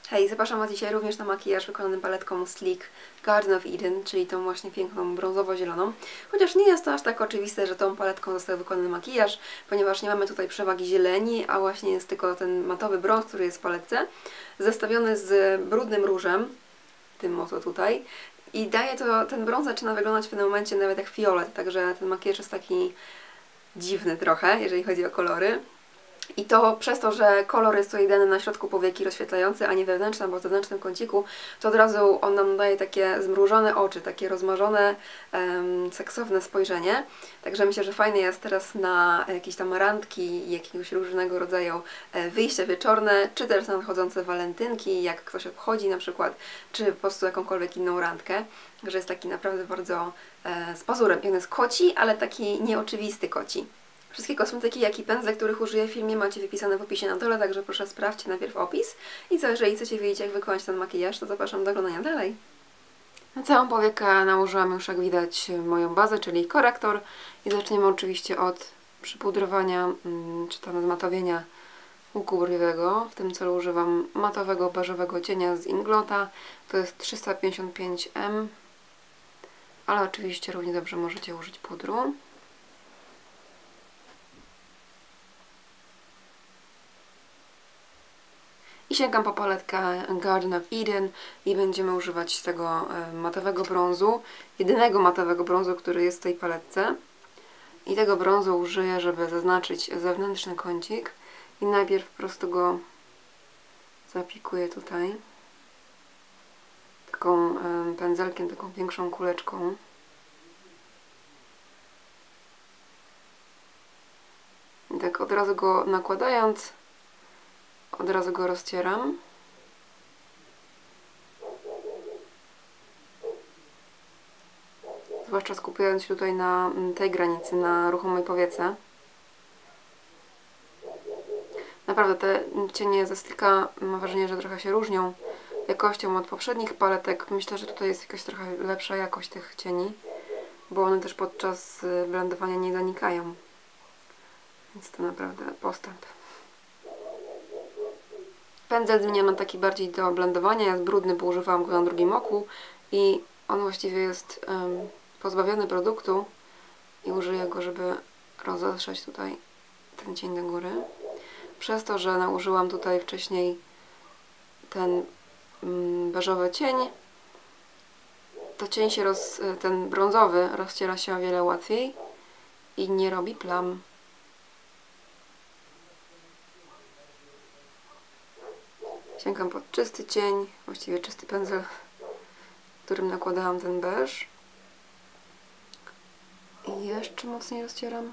Hej, zapraszam Was dzisiaj również na makijaż wykonany paletką Sleek Garden of Eden, czyli tą właśnie piękną brązowo-zieloną. Chociaż nie jest to aż tak oczywiste, że tą paletką został wykonany makijaż, ponieważ nie mamy tutaj przewagi zieleni, a właśnie jest tylko ten matowy brąz, który jest w paletce, zestawiony z brudnym różem, tym oto tutaj. I daje to, ten brąz zaczyna wyglądać w tym momencie nawet jak fiolet, także ten makijaż jest taki dziwny trochę, jeżeli chodzi o kolory. I to przez to, że kolor jest tutaj dany na środku powieki rozświetlający, a nie wewnętrznym, bo w zewnętrznym kąciku, to od razu on nam daje takie zmrużone oczy, takie rozmarzone, seksowne spojrzenie. Także myślę, że fajne jest teraz na jakieś tam randki, jakiegoś różnego rodzaju wyjścia wieczorne, czy też na nadchodzące walentynki, jak ktoś obchodzi na przykład, czy po prostu jakąkolwiek inną randkę. Także jest taki naprawdę bardzo z pazurem. I on jest koci, ale taki nieoczywisty koci. Wszystkie kosmetyki, jak i pędzle, których użyję w filmie, macie wypisane w opisie na dole, także proszę sprawdźcie najpierw opis. I co, jeżeli chcecie wiedzieć, jak wykonać ten makijaż, to zapraszam do oglądania dalej. Na całą powiekę nałożyłam już, jak widać, moją bazę, czyli korektor. I zaczniemy oczywiście od przypudrowania, czy tam zmatowienia łuku brwiowego. W tym celu używam matowego, beżowego cienia z Inglota. To jest 355M, ale oczywiście równie dobrze możecie użyć pudru. I sięgam po paletkę Garden of Eden i będziemy używać tego matowego brązu, jedynego matowego brązu, który jest w tej paletce. I tego brązu użyję, żeby zaznaczyć zewnętrzny kącik. I najpierw po prostu go zaaplikuję tutaj taką pędzelkiem, taką większą kuleczką. I tak od razu go nakładając, od razu go rozcieram. Zwłaszcza skupiając się tutaj na tej granicy, na ruchomej powiece. Naprawdę te cienie ze Sleeka, mam wrażenie, że trochę się różnią jakością od poprzednich paletek. Myślę, że tutaj jest jakaś trochę lepsza jakość tych cieni, bo one też podczas blendowania nie zanikają. Więc to naprawdę postęp. Pędzel zmieniam na taki bardziej do blendowania, jest brudny, bo używałam go na drugim oku i on właściwie jest pozbawiony produktu i użyję go, żeby rozetrzeć tutaj ten cień do góry. Przez to, że nałożyłam tutaj wcześniej ten beżowy cień, to cień się ten brązowy rozciera się o wiele łatwiej i nie robi plam. Sięgam pod czysty cień, właściwie czysty pędzel, którym nakładałam ten beż. I jeszcze mocniej rozcieram.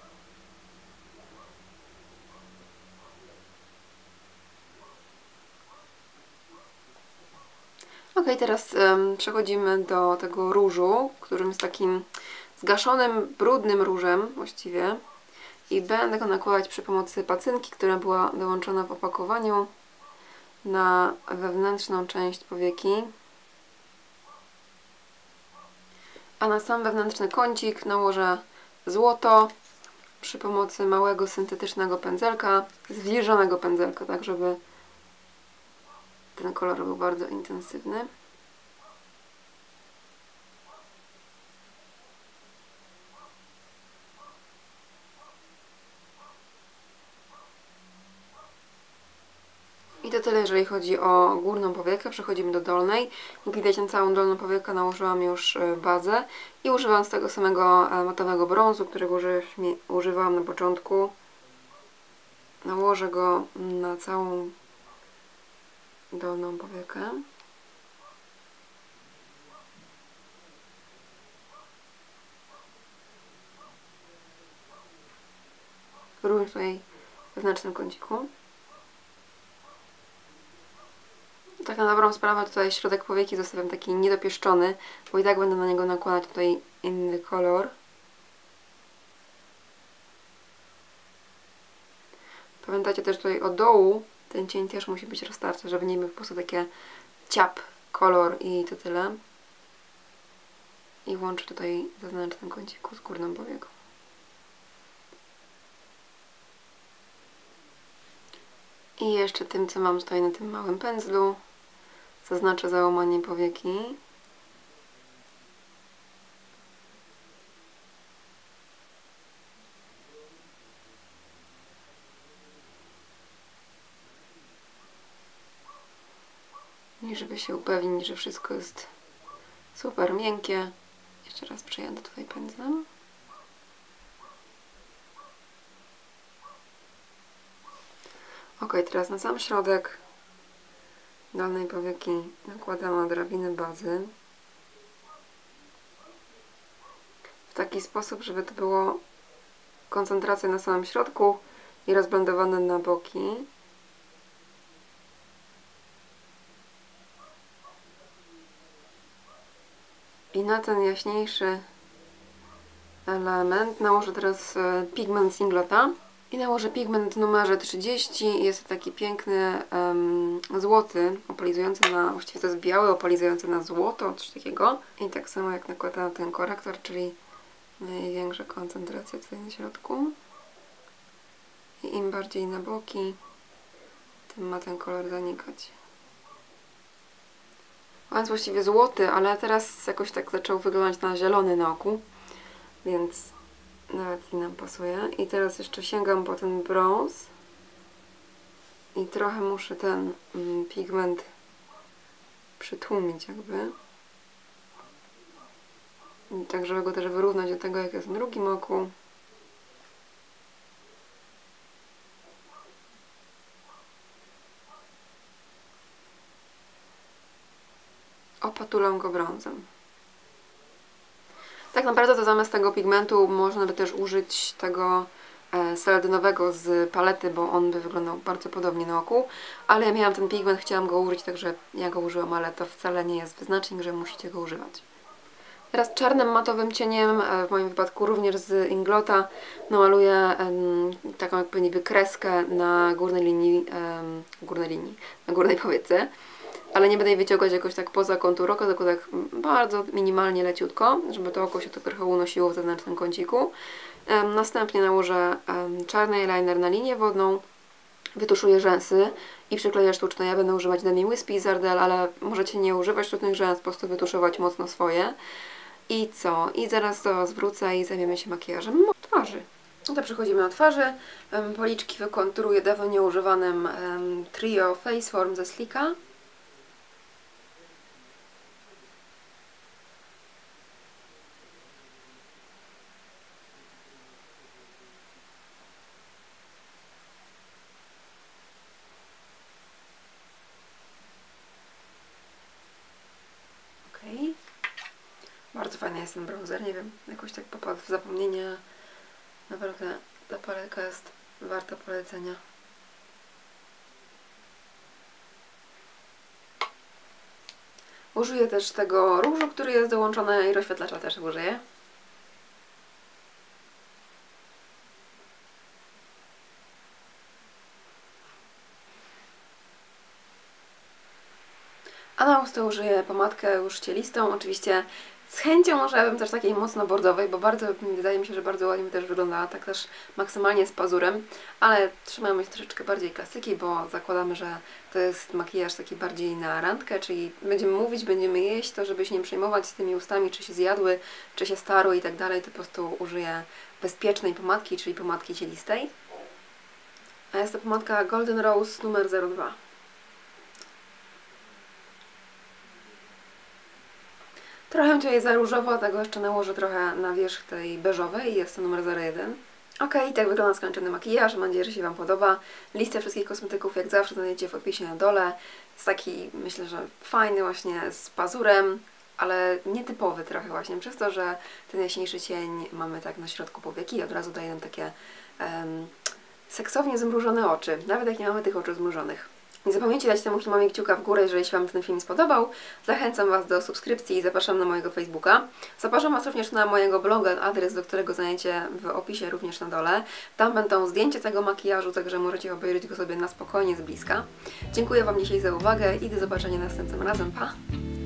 Ok, teraz przechodzimy do tego różu, którym jest takim zgaszonym, brudnym różem właściwie. I będę go nakładać przy pomocy pacynki, która była dołączona w opakowaniu, na wewnętrzną część powieki, a na sam wewnętrzny kącik nałożę złoto przy pomocy małego syntetycznego pędzelka, zwilżonego pędzelka, tak żeby ten kolor był bardzo intensywny. I to tyle, jeżeli chodzi o górną powiekę. Przechodzimy do dolnej. Jak widać, na całą dolną powiekę nałożyłam już bazę i używam tego samego matowego brązu, którego używałam na początku. Nałożę go na całą dolną powiekę. Również tutaj w wewnętrznym kąciku. Tak na dobrą sprawę tutaj środek powieki zostawiam taki niedopieszczony, bo i tak będę na niego nakładać tutaj inny kolor. Pamiętajcie też tutaj o dołu, ten cień też musi być roztarty, żeby nie był po prostu takie ciap kolor i to tyle. I łączę tutaj zewnętrznym kąciku z górną powieką. I jeszcze tym, co mam tutaj na tym małym pędzlu, zaznaczę załamanie powieki. I żeby się upewnić, że wszystko jest super miękkie, jeszcze raz przejadę tutaj pędzlem. Ok, teraz na sam środek dolnej powieki nakładam odrobinę bazy. W taki sposób, żeby to było koncentracja na samym środku i rozblendowane na boki. I na ten jaśniejszy element nałożę teraz pigment Singlota. I nałożę pigment w numerze 30. Jest to taki piękny złoty, opalizujący na, właściwie to jest biały, opalizujący na złoto, coś takiego. I tak samo jak nakładam ten korektor, czyli największa koncentracja tutaj na środku. I im bardziej na boki, tym ma ten kolor zanikać. On jest właściwie złoty, ale teraz jakoś tak zaczął wyglądać na zielony na oku, więc nawet i nam pasuje. I teraz jeszcze sięgam po ten brąz i trochę muszę ten pigment przytłumić jakby. I tak, żeby go też wyrównać do tego, jak jest w drugim oku. Opatulam go brązem. Tak naprawdę to zamiast tego pigmentu można by też użyć tego seladynowego z palety, bo on by wyglądał bardzo podobnie na oku. Ale ja miałam ten pigment, chciałam go użyć, także ja go użyłam, ale to wcale nie jest wyznacznik, że musicie go używać. Teraz czarnym matowym cieniem, w moim wypadku również z Inglota, namaluję taką jakby niby kreskę na górnej powiece. Ale nie będę jej wyciągać jakoś tak poza kontur oka, tylko tak bardzo minimalnie, leciutko, żeby to oko się to trochę unosiło w zewnętrznym kąciku. Następnie nałożę czarny eyeliner na linię wodną, wytuszuję rzęsy i przykleję sztuczne. Ja będę używać Demi Wispy z Ardell, ale możecie nie używać sztucznych rzęs, po prostu wytuszować mocno swoje. I co? I zaraz do Was wrócę i zajmiemy się makijażem twarzy. No to przechodzimy do twarzy. Policzki wykonturuję dawno nieużywanym Trio Face Form ze Sleeka. Bardzo fajny jest ten bronzer, nie wiem, jakoś tak popadł w zapomnienie. Naprawdę ta paletka jest warta polecenia. Użyję też tego różu, który jest dołączony, i rozświetlacza też użyję. A na usta użyję pomadkę już cielistą, oczywiście z chęcią użyłabym też takiej mocno bordowej, bo bardzo, wydaje mi się, że bardzo ładnie mi też wyglądała, tak też maksymalnie z pazurem, ale trzymamy się troszeczkę bardziej klasyki, bo zakładamy, że to jest makijaż taki bardziej na randkę, czyli będziemy mówić, będziemy jeść, to żeby się nie przejmować z tymi ustami, czy się zjadły, czy się starły i tak dalej, to po prostu użyję bezpiecznej pomadki, czyli pomadki cielistej. A jest to pomadka Golden Rose numer 02. Trochę tutaj za różowo, tego jeszcze nałożę trochę na wierzch tej beżowej, jest to numer 01. Ok, tak wygląda skończony makijaż, mam nadzieję, że się Wam podoba. Listę wszystkich kosmetyków jak zawsze znajdziecie w opisie na dole. Jest taki, myślę, że fajny właśnie z pazurem, ale nietypowy trochę właśnie, przez to, że ten jaśniejszy cień mamy tak na środku powieki i od razu daje nam takie seksownie zmrużone oczy, nawet jak nie mamy tych oczu zmrużonych. Nie zapomnijcie dać temu filmowi kciuka w górę, jeżeli się Wam ten film spodobał. Zachęcam Was do subskrypcji i zapraszam na mojego Facebooka. Zapraszam Was również na mojego bloga, adres do którego znajdziecie w opisie również na dole. Tam będą zdjęcia tego makijażu, także możecie obejrzeć go sobie na spokojnie z bliska. Dziękuję Wam dzisiaj za uwagę i do zobaczenia następnym razem. Pa!